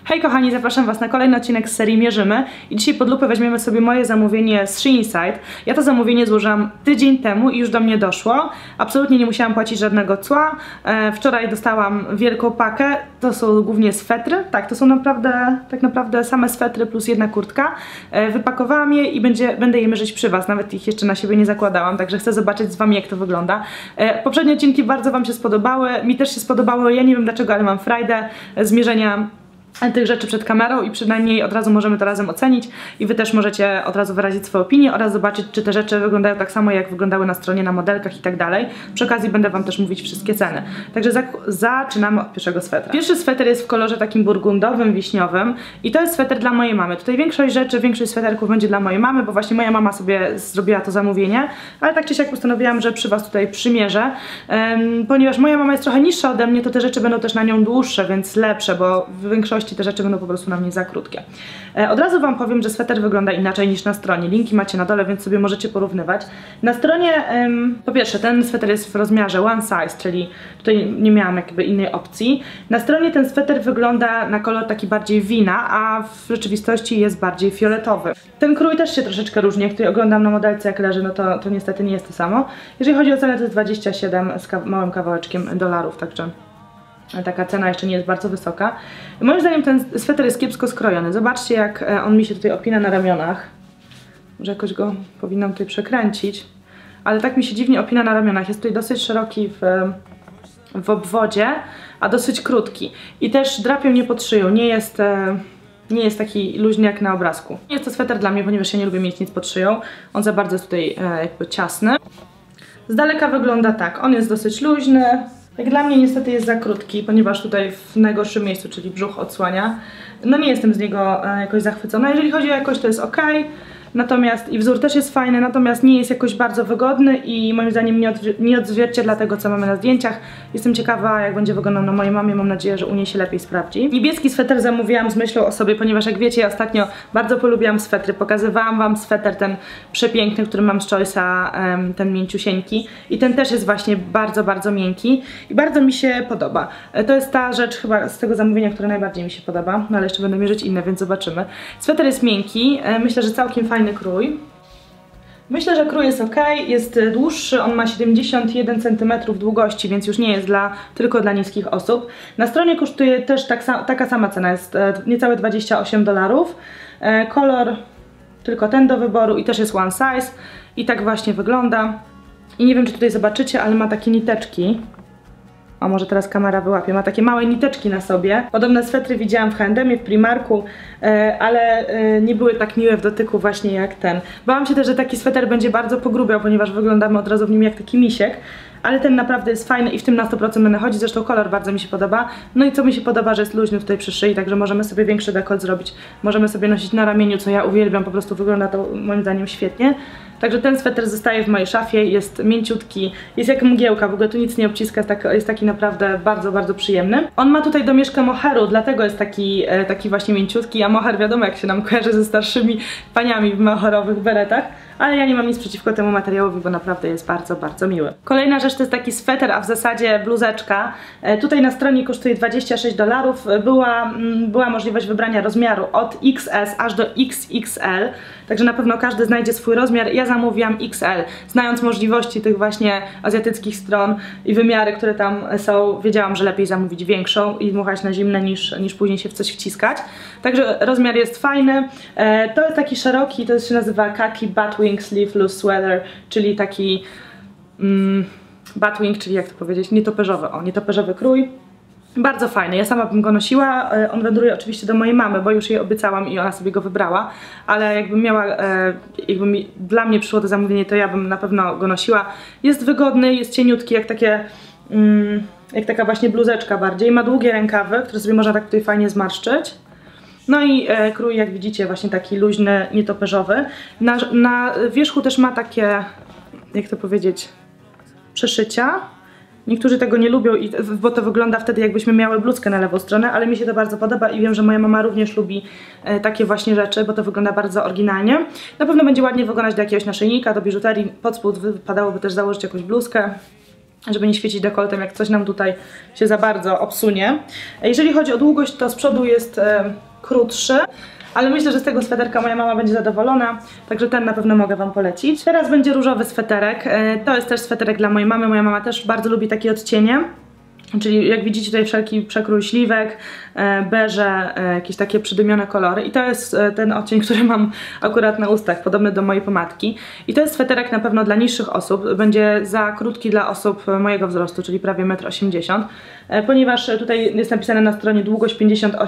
Hej kochani, zapraszam Was na kolejny odcinek z serii Mierzymy i dzisiaj pod lupę weźmiemy sobie moje zamówienie z Shein. Ja to zamówienie złożyłam tydzień temu i już do mnie doszło. Absolutnie nie musiałam płacić żadnego cła. Wczoraj dostałam wielką pakę, to są głównie swetry, tak, to są tak naprawdę same swetry plus jedna kurtka. Wypakowałam je i będę je mierzyć przy Was, nawet ich jeszcze na siebie nie zakładałam, także chcę zobaczyć z Wami, jak to wygląda. Poprzednie odcinki bardzo Wam się spodobały, mi też się spodobało, ja nie wiem dlaczego, ale mam frajdę zmierzenia tych rzeczy przed kamerą i przynajmniej od razu możemy to razem ocenić i Wy też możecie od razu wyrazić swoją opinię oraz zobaczyć, czy te rzeczy wyglądają tak samo, jak wyglądały na stronie, na modelkach i tak dalej. Przy okazji będę Wam też mówić wszystkie ceny. Także zaczynamy od pierwszego swetra. Pierwszy sweter jest w kolorze takim burgundowym, wiśniowym i to jest sweter dla mojej mamy. Tutaj większość sweterków będzie dla mojej mamy, bo właśnie moja mama sobie zrobiła to zamówienie, ale tak czy siak postanowiłam, że przy Was tutaj przymierzę. Ponieważ moja mama jest trochę niższa ode mnie, to te rzeczy będą też na nią dłuższe, więc lepsze, bo w większości te rzeczy będą po prostu na mnie za krótkie. Od razu Wam powiem, że sweter wygląda inaczej niż na stronie. Linki macie na dole, więc sobie możecie porównywać. Na stronie, po pierwsze, ten sweter jest w rozmiarze one size, czyli tutaj nie miałam jakby innej opcji. Na stronie ten sweter wygląda na kolor taki bardziej wina, a w rzeczywistości jest bardziej fioletowy. Ten krój też się troszeczkę różni. Jak tutaj oglądam na modelce, jak leży, no to niestety nie jest to samo. Jeżeli chodzi o cenę, to jest 27 z małym kawałeczkiem dolarów, także taka cena jeszcze nie jest bardzo wysoka. Moim zdaniem ten sweter jest kiepsko skrojony. Zobaczcie, jak on mi się tutaj opina na ramionach. Może jakoś go powinnam tutaj przekręcić. Ale tak mi się dziwnie opina na ramionach. Jest tutaj dosyć szeroki w obwodzie, a dosyć krótki. I też drapią nie pod szyją. Nie jest taki luźny jak na obrazku. Nie jest to sweter dla mnie, ponieważ ja nie lubię mieć nic pod szyją. On za bardzo jest tutaj jakby ciasny. Z daleka wygląda tak. On jest dosyć luźny. Jak dla mnie niestety jest za krótki, ponieważ tutaj w najgorszym miejscu, czyli brzuch odsłania. No nie jestem z niego jakoś zachwycona. Jeżeli chodzi o jakość, to jest ok. Natomiast i wzór też jest fajny, natomiast nie jest jakoś bardzo wygodny i moim zdaniem nie odzwierciedla tego, co mamy na zdjęciach. Jestem ciekawa, jak będzie wyglądał na mojej mamie, mam nadzieję, że u niej się lepiej sprawdzi. Niebieski sweter zamówiłam z myślą o sobie, ponieważ jak wiecie, ja ostatnio bardzo polubiłam swetry. Pokazywałam Wam sweter ten przepiękny, który mam z Choice'a, ten mięciusieńki. I ten też jest właśnie bardzo, bardzo miękki i bardzo mi się podoba. To jest ta rzecz chyba z tego zamówienia, która najbardziej mi się podoba, no ale jeszcze będę mierzyć inne, więc zobaczymy. Sweter jest miękki, myślę, że całkiem fajny krój. Myślę, że krój jest ok, jest dłuższy, on ma 71 cm długości, więc już nie jest tylko dla niskich osób. Na stronie kosztuje też taka sama cena, jest niecałe 28 dolarów. Kolor tylko ten do wyboru i też jest one size i tak właśnie wygląda. I nie wiem, czy tutaj zobaczycie, ale ma takie niteczki. A może teraz kamera wyłapie, ma takie małe niteczki na sobie. Podobne swetry widziałam w H&M, w Primarku, ale nie były tak miłe w dotyku właśnie jak ten. Bałam się też, że taki sweter będzie bardzo pogrubiał, ponieważ wyglądamy od razu w nim jak taki misiek. Ale ten naprawdę jest fajny i w tym na 100% będę chodzić, zresztą kolor bardzo mi się podoba. No i co mi się podoba, że jest luźny tutaj przy szyi, także możemy sobie większy dekolt zrobić. Możemy sobie nosić na ramieniu, co ja uwielbiam, po prostu wygląda to moim zdaniem świetnie. Także ten sweter zostaje w mojej szafie, jest mięciutki, jest jak mgiełka, w ogóle tu nic nie obciska, jest taki naprawdę bardzo, bardzo przyjemny. On ma tutaj domieszkę moheru, dlatego jest taki właśnie mięciutki, a moher wiadomo jak się nam kojarzy ze starszymi paniami w moherowych beretach. Ale ja nie mam nic przeciwko temu materiałowi, bo naprawdę jest bardzo, bardzo miły. Kolejna rzecz to jest taki sweter, a w zasadzie bluzeczka. Tutaj na stronie kosztuje 26 dolarów. Była możliwość wybrania rozmiaru od XS aż do XXL. Także na pewno każdy znajdzie swój rozmiar. Ja zamówiłam XL. Znając możliwości tych właśnie azjatyckich stron i wymiary, które tam są, wiedziałam, że lepiej zamówić większą i dmuchać na zimne niż później się w coś wciskać. Także rozmiar jest fajny. To jest taki szeroki, to się nazywa khaki batwing sleeve loose sweater, czyli taki batwing, czyli jak to powiedzieć, nietoperzowy. O, nietoperzowy krój. Bardzo fajny, ja sama bym go nosiła, on wędruje oczywiście do mojej mamy, bo już jej obiecałam i ona sobie go wybrała, ale jakbym miała, dla mnie przyszło to zamówienie, to ja bym na pewno go nosiła. Jest wygodny, jest cieniutki, jak taka właśnie bluzeczka bardziej, ma długie rękawy, które sobie można tak tutaj fajnie zmarszczyć. No i krój, jak widzicie, właśnie taki luźny, nietoperzowy. Na wierzchu też ma takie, jak to powiedzieć, przeszycia. Niektórzy tego nie lubią, bo to wygląda wtedy, jakbyśmy miały bluzkę na lewą stronę, ale mi się to bardzo podoba i wiem, że moja mama również lubi takie właśnie rzeczy, bo to wygląda bardzo oryginalnie. Na pewno będzie ładnie wyglądać do jakiegoś naszyjnika, do biżuterii. Pod spód wypadałoby też założyć jakąś bluzkę. żeby nie świecić dekoltem, jak coś nam tutaj się za bardzo obsunie. Jeżeli chodzi o długość, to z przodu jest krótszy, ale myślę, że z tego sweterka moja mama będzie zadowolona, także ten na pewno mogę wam polecić. Teraz będzie różowy sweterek, to jest też sweterek dla mojej mamy, moja mama też bardzo lubi takie odcienie. Czyli jak widzicie tutaj wszelki przekrój śliwek, beże, jakieś takie przydymione kolory i to jest ten odcień, który mam akurat na ustach, podobny do mojej pomadki. I to jest sweterek na pewno dla niższych osób, będzie za krótki dla osób mojego wzrostu, czyli prawie 1,80 m, ponieważ tutaj jest napisane na stronie długość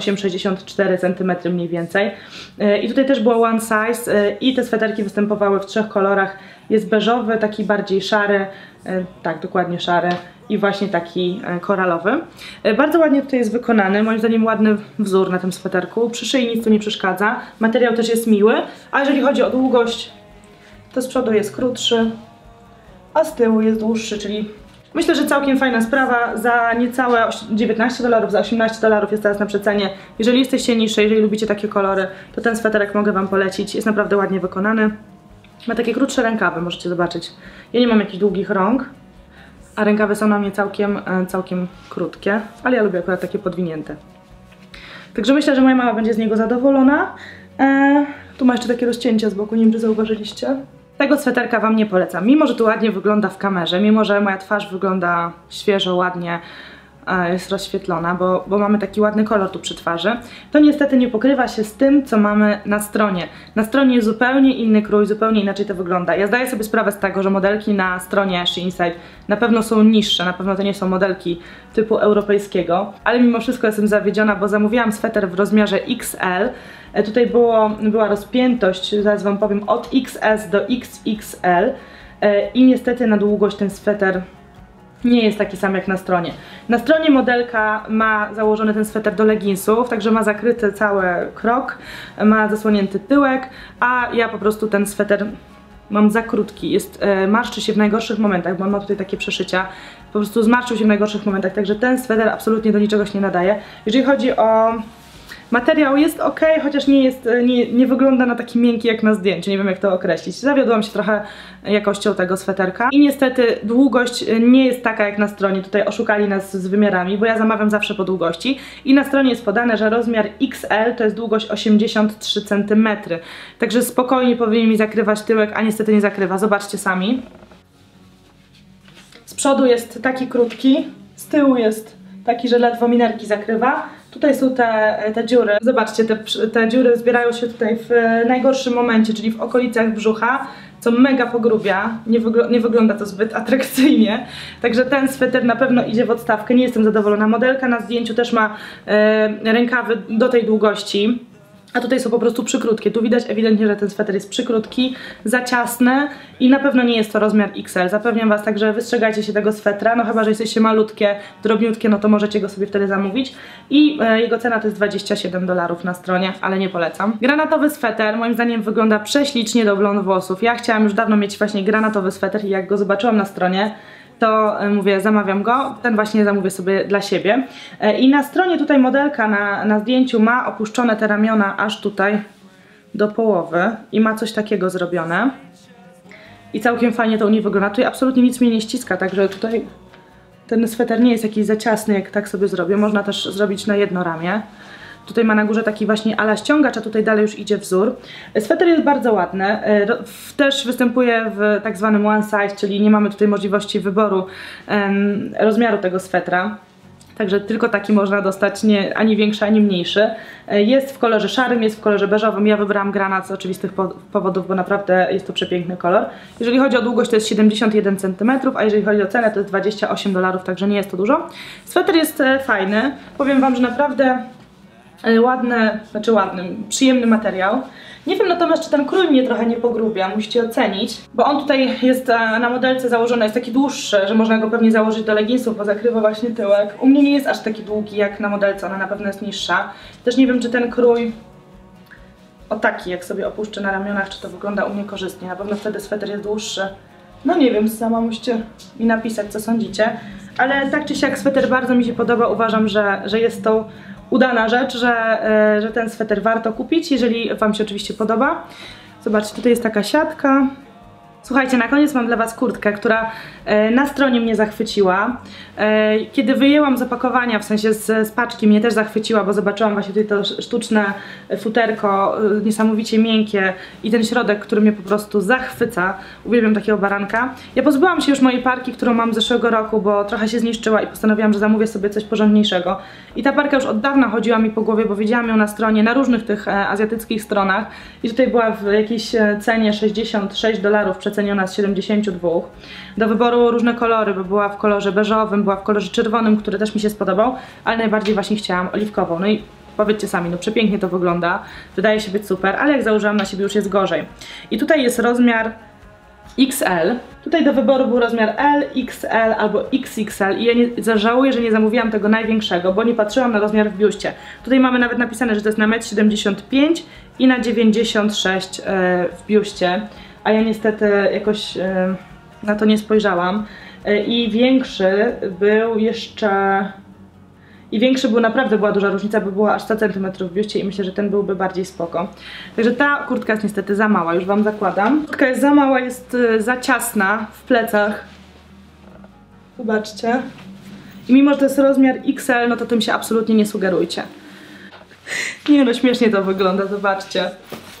58-64 cm mniej więcej. I tutaj też było one size i te sweterki występowały w 3 kolorach. Jest beżowy, taki bardziej szary, tak dokładnie szary i właśnie taki koralowy. Bardzo ładnie tutaj jest wykonany, moim zdaniem ładny wzór na tym sweterku. Przy szyi nic tu nie przeszkadza, materiał też jest miły, a jeżeli chodzi o długość, to z przodu jest krótszy, a z tyłu jest dłuższy, czyli myślę, że całkiem fajna sprawa. Za niecałe $19, za $18 jest teraz na przecenie. Jeżeli jesteście niższe, jeżeli lubicie takie kolory, to ten sweterek mogę wam polecić, jest naprawdę ładnie wykonany. Ma takie krótsze rękawy, możecie zobaczyć. Ja nie mam jakichś długich rąk, a rękawy są na mnie całkiem krótkie, ale ja lubię akurat takie podwinięte. Także myślę, że moja mama będzie z niego zadowolona. Tu ma jeszcze takie rozcięcia z boku, nie wiem, czy zauważyliście. Tego sweterka wam nie polecam, mimo że tu ładnie wygląda w kamerze, mimo że moja twarz wygląda świeżo, ładnie, jest rozświetlona, bo mamy taki ładny kolor tu przy twarzy, to niestety nie pokrywa się z tym, co mamy na stronie. Na stronie jest zupełnie inny krój, zupełnie inaczej to wygląda. Ja zdaję sobie sprawę z tego, że modelki na stronie SheInside na pewno są niższe, na pewno to nie są modelki typu europejskiego, ale mimo wszystko jestem zawiedziona, bo zamówiłam sweter w rozmiarze XL. Tutaj była rozpiętość, zaraz wam powiem, od XS do XXL i niestety na długość ten sweter nie jest taki sam jak na stronie. Na stronie modelka ma założony ten sweter do leginsów, także ma zakryty cały krok, ma zasłonięty tyłek, a ja po prostu ten sweter mam za krótki, marszczy się w najgorszych momentach, bo on ma tutaj takie przeszycia, po prostu zmarszczył się w najgorszych momentach, także ten sweter absolutnie do niczego się nie nadaje. Jeżeli chodzi o materiał, jest ok, chociaż nie wygląda na taki miękki jak na zdjęciu, nie wiem jak to określić. Zawiodłam się trochę jakością tego sweterka i niestety długość nie jest taka jak na stronie, tutaj oszukali nas z wymiarami, bo ja zamawiam zawsze po długości i na stronie jest podane, że rozmiar XL to jest długość 83 cm, także spokojnie powinien mi zakrywać tyłek, a niestety nie zakrywa, zobaczcie sami. Z przodu jest taki krótki, z tyłu jest taki, że ledwo minerki zakrywa. Tutaj są te dziury. Zobaczcie, te dziury zbierają się tutaj w najgorszym momencie, czyli w okolicach brzucha, co mega pogrubia. Nie wygląda to zbyt atrakcyjnie. Także ten sweter na pewno idzie w odstawkę. Nie jestem zadowolona. Modelka na zdjęciu też ma rękawy do tej długości, a tutaj są po prostu przykrótkie. Tu widać ewidentnie, że ten sweter jest przykrótki, za ciasny i na pewno nie jest to rozmiar XL. Zapewniam was, także wystrzegajcie się tego swetra, no chyba, że jesteście malutkie, drobniutkie, no to możecie go sobie wtedy zamówić. I jego cena to jest $27 na stronie, ale nie polecam. Granatowy sweter moim zdaniem wygląda prześlicznie do blond włosów. Ja chciałam już dawno mieć właśnie granatowy sweter i jak go zobaczyłam na stronie, to mówię, zamawiam go, ten właśnie zamówię sobie dla siebie. I na stronie tutaj modelka na zdjęciu ma opuszczone te ramiona aż tutaj do połowy i ma coś takiego zrobione. I całkiem fajnie to u niej wygląda. Tutaj absolutnie nic mnie nie ściska, także tutaj ten sweter nie jest jakiś za ciasny, jak tak sobie zrobię. Można też zrobić na jedno ramię. Tutaj ma na górze taki właśnie ala ściągacz, a tutaj dalej już idzie wzór. Sweter jest bardzo ładny, też występuje w tak zwanym one size, czyli nie mamy tutaj możliwości wyboru rozmiaru tego swetra. Także tylko taki można dostać, nie, ani większy, ani mniejszy. Jest w kolorze szarym, jest w kolorze beżowym. Ja wybrałam granat z oczywistych powodów, bo naprawdę jest to przepiękny kolor. Jeżeli chodzi o długość, to jest 71 cm, a jeżeli chodzi o cenę, to jest $28, także nie jest to dużo. Sweter jest fajny. Powiem wam, że naprawdę przyjemny materiał. Nie wiem natomiast, czy ten krój mnie trochę nie pogrubia, musicie ocenić, bo on tutaj jest na modelce założony, jest taki dłuższy, że można go pewnie założyć do leginsów, bo zakrywa właśnie tyłek. U mnie nie jest aż taki długi jak na modelce, ona na pewno jest niższa. Też nie wiem, czy ten krój, o taki jak sobie opuszczę na ramionach, czy to wygląda u mnie korzystnie, na pewno wtedy sweter jest dłuższy. No nie wiem, sama musicie mi napisać, co sądzicie, ale tak czy siak sweter bardzo mi się podoba, uważam, że jest to udana rzecz, że ten sweter warto kupić, jeżeli wam się oczywiście podoba. Zobaczcie, tutaj jest taka siatka Słuchajcie, na koniec mam dla Was kurtkę, która na stronie mnie zachwyciła. Kiedy wyjęłam z opakowania, w sensie z paczki, mnie też zachwyciła, bo zobaczyłam właśnie tutaj to sztuczne futerko, niesamowicie miękkie i ten środek, który mnie po prostu zachwyca. Uwielbiam takiego baranka. Ja pozbyłam się już mojej parki, którą mam z zeszłego roku, bo trochę się zniszczyła i postanowiłam, że zamówię sobie coś porządniejszego. I ta parka już od dawna chodziła mi po głowie, bo widziałam ją na stronie, na różnych tych azjatyckich stronach. I tutaj była w jakiejś cenie $66, przeceniona z 72. Do wyboru różne kolory, bo była w kolorze beżowym, była w kolorze czerwonym, który też mi się spodobał, ale najbardziej właśnie chciałam oliwkową. No i powiedzcie sami, no przepięknie to wygląda, wydaje się być super, ale jak założyłam na siebie już jest gorzej. I tutaj jest rozmiar XL. Tutaj do wyboru był rozmiar L, XL albo XXL i ja nie żałuję, że nie zamówiłam tego największego, bo nie patrzyłam na rozmiar w biuście. Tutaj mamy nawet napisane, że to jest na 1,75 m i na 96 w biuście, a ja niestety jakoś na to nie spojrzałam. I większy był jeszcze... I większy był, naprawdę była duża różnica, bo była aż 100 cm w biuście i myślę, że ten byłby bardziej spoko. Także ta kurtka jest niestety za mała, już Wam zakładam. Kurtka jest za mała, jest za ciasna w plecach. Zobaczcie. I mimo, że to jest rozmiar XL, no to tym się absolutnie nie sugerujcie. Nie no, śmiesznie to wygląda, zobaczcie.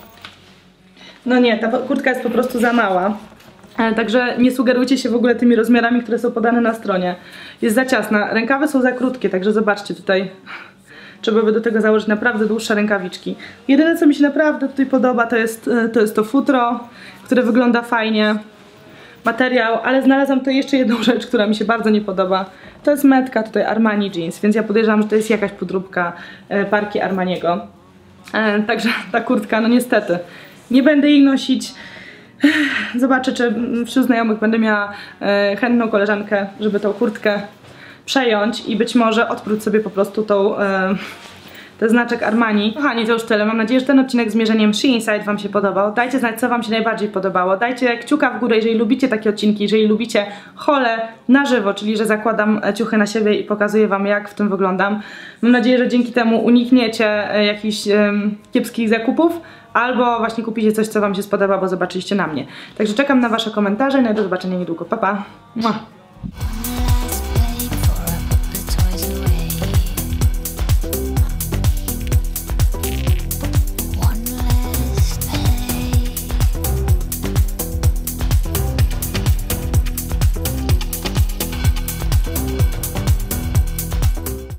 No nie, ta kurtka jest po prostu za mała. Także nie sugerujcie się w ogóle tymi rozmiarami, które są podane na stronie. Jest za ciasna, rękawy są za krótkie, także zobaczcie tutaj. Trzeba by do tego założyć naprawdę dłuższe rękawiczki. Jedyne co mi się naprawdę tutaj podoba to jest to futro, które wygląda fajnie. Materiał, ale znalazłam tutaj jeszcze jedną rzecz, która mi się bardzo nie podoba. To jest metka tutaj Armani Jeans, więc ja podejrzewam, że to jest jakaś podróbka parki Armaniego. Także ta kurtka, no niestety, nie będę jej nosić. Zobaczę, czy wśród znajomych będę miała chętną koleżankę, żeby tą kurtkę przejąć i być może odpróć sobie po prostu ten znaczek Armani. Kochani, to już tyle. Mam nadzieję, że ten odcinek z mierzeniem SheInside Wam się podobał. Dajcie znać, co Wam się najbardziej podobało. Dajcie kciuka w górę, jeżeli lubicie takie odcinki, jeżeli lubicie haule na żywo, czyli że zakładam ciuchy na siebie i pokazuję Wam, jak w tym wyglądam. Mam nadzieję, że dzięki temu unikniecie jakichś kiepskich zakupów, albo właśnie kupicie coś, co Wam się spodoba, bo zobaczyliście na mnie. Także czekam na Wasze komentarze i do zobaczenia niedługo. Pa, pa! Mua.